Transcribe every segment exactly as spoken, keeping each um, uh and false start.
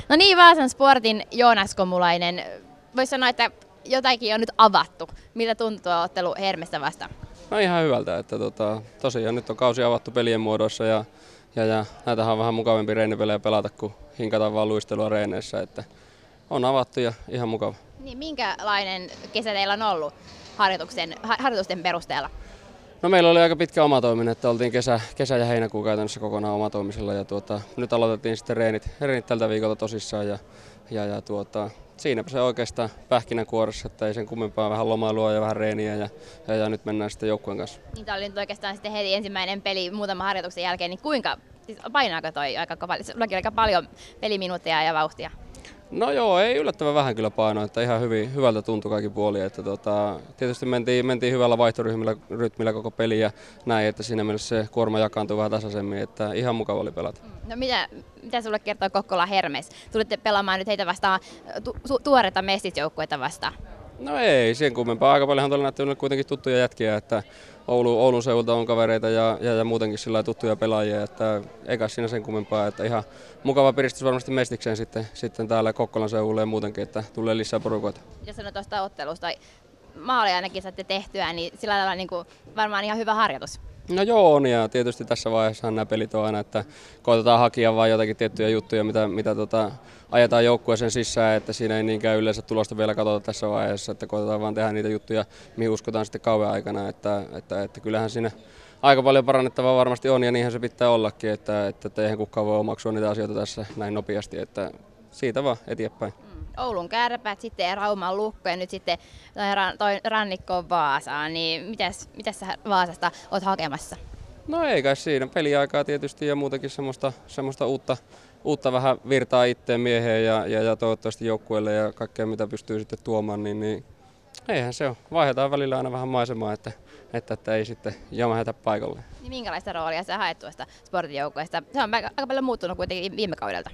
No niin, Vaasan Sportin Joonas Komulainen. Voisi sanoa, että jotakin on nyt avattu. Miltä tuntuu ottelu Hermestä vastaan? No ihan hyvältä, että tota, tosiaan nyt on kausi avattu pelien muodossa ja, ja, ja näitähän on vähän mukavampi reenipelejä pelata, kun hinkataan vaan luistelua reeneissä, että on avattu ja ihan mukava. Niin, minkälainen kesä teillä on ollut harjoituksen, harjoitusten perusteella? No meillä oli aika pitkä omatoiminen, että oltiin kesä, kesä ja heinäkuu käytännössä kokonaan omatoimisella ja tuota, nyt aloitettiin sitten reenit, reenit tältä viikolta tosissaan ja, ja, ja tuota, siinäpä se oikeastaan pähkinänkuoressa, että ei sen kummempaa, vähän lomailua ja vähän reeniä ja, ja, ja nyt mennään sitten joukkueen kanssa. Niin, tämä oli nyt oikeastaan sitten heti ensimmäinen peli muutaman harjoituksen jälkeen, niin kuinka, siis painaako toi aika, aika paljon peliminuutteja ja vauhtia? No joo, ei yllättävän vähän kyllä painoa, että ihan hyvin, hyvältä tuntui kaikki puoli. Että tota, tietysti mentiin, mentiin hyvällä vaihtorytmillä rytmillä koko peli ja näin, että siinä mielessä se kuorma jakaantui vähän tasaisemmin, että ihan mukava oli pelata. No mitä, mitä sulle kertoo Kokkola Hermes? Tulitte pelaamaan nyt heitä vastaan tu, tu, tuoreita mestisjoukkueita vastaan. No ei, sen kummempaa. Aika paljonhan tuolla näyttää kuitenkin tuttuja jätkiä, että Oulu, Oulun seudulta on kavereita ja, ja, ja muutenkin sillä tuttuja pelaajia, että eikä siinä sen kummempaa, että ihan mukava piristys varmasti mestikseen sitten, sitten täällä Kokkolan seudulle ja muutenkin, että tulee lisää porukoita. Mitä sanoit tuosta ottelusta? Maaleja ainakin saatte tehtyä, niin sillä tavalla niin kuin varmaan ihan hyvä harjoitus. No joo on, ja tietysti tässä vaiheessa nämä pelit on aina, että koitetaan hakea vain jotakin tiettyjä juttuja, mitä, mitä tota, ajetaan joukkueeseen sisään, että siinä ei niinkään yleensä tulosta vielä katsota tässä vaiheessa, että koitetaan vaan tehdä niitä juttuja, mihin uskotaan sitten kauan aikana, että, että, että kyllähän siinä aika paljon parannettavaa varmasti on, ja niinhän se pitää ollakin, että, että, että eihän kukaan voi omaksua niitä asioita tässä näin nopeasti, että siitä vaan eteenpäin. Oulun Kärpät, sitten Rauman Lukko ja nyt sitten toi rannikko Vaasaan, niin mitäs, mitäs sä Vaasasta oot hakemassa? No ei kai siinä, peliaikaa tietysti ja muutenkin semmoista, semmoista uutta, uutta vähän virtaa itteen mieheen ja, ja, ja toivottavasti joukkueelle ja kaikkea mitä pystyy sitten tuomaan, niin, niin eihän se ole. Vaihdetaan välillä aina vähän maisemaa, että, että, että ei sitten jämähätä paikalle. Niin minkälaista roolia sä haet tuosta sportin joukkueesta? Se on aika paljon muuttunut kuitenkin viime kaudelta.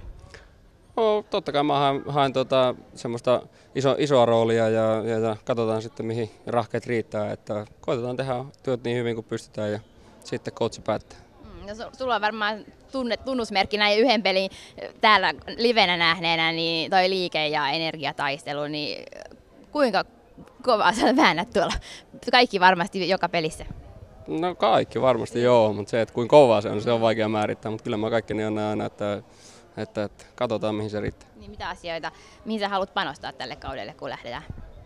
No, totta kai mä haen, haen tota, semmoista iso, isoa roolia ja, ja, ja katsotaan sitten mihin rahkeet riittää, että koitetaan tehdä työt niin hyvin kuin pystytään ja sitten coachi päättää. Mm, no, sulla on varmaan tunne, tunnusmerkki näin yhden pelin täällä livenä nähneenä, niin toi liike- ja energiataistelu, niin kuinka kovaa sä väännät tuolla? Kaikki varmasti joka pelissä. No kaikki varmasti joo, mutta se, että kuinka kovaa se on, se on vaikea määrittää, mutta kyllä mä kaikki ne on aina, että Että, että katsotaan mihin se riittää. Niin mitä asioita, mihin sä haluat panostaa tälle kaudelle, kun lähdetään?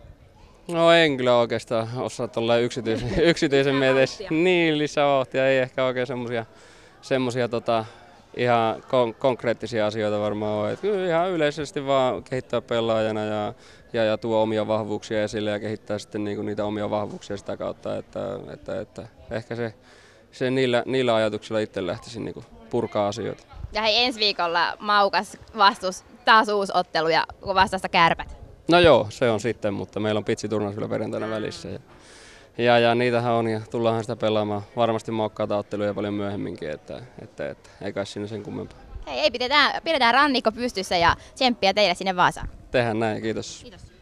No en kyllä oikeastaan osaa tuolla yksityisen, yksityisen mielessä. Niin, lisävauhtia, ei ehkä oikein semmosia, semmosia tota, ihan kon- konkreettisia asioita varmaan ole. Et kyllä ihan yleisesti vaan kehittää pelaajana ja, ja, ja tuo omia vahvuuksia esille ja kehittää sitten niinku niitä omia vahvuuksia sitä kautta, että, että, että ehkä se, se niillä, niillä ajatuksilla itse lähtisin niinku purkaa asioita. Ja hei, ensi viikolla maukas vastus, taas uusi ottelu ja vastasta Kärpät. No joo, se on sitten, mutta meillä on pitsiturnaus vielä perjantaina välissä. Ja, ja, ja niitähän on ja tullaanhan sitä pelaamaan varmasti maukkaata otteluja paljon myöhemminkin, että, että, että ei kai sinne sen kummempaa. Hei, ei, pidetään, pidetään rannikko pystyssä ja tsemppiä teille sinne Vaasaan. Tehdään näin, kiitos. Kiitos.